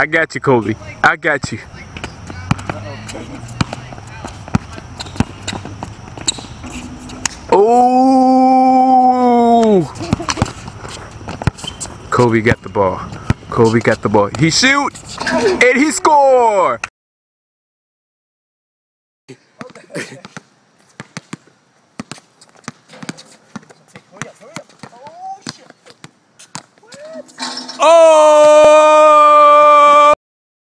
I got you, Kobe. I got you. Oh! Kobe got the ball. Kobe got the ball. He shoot and he score. Oh!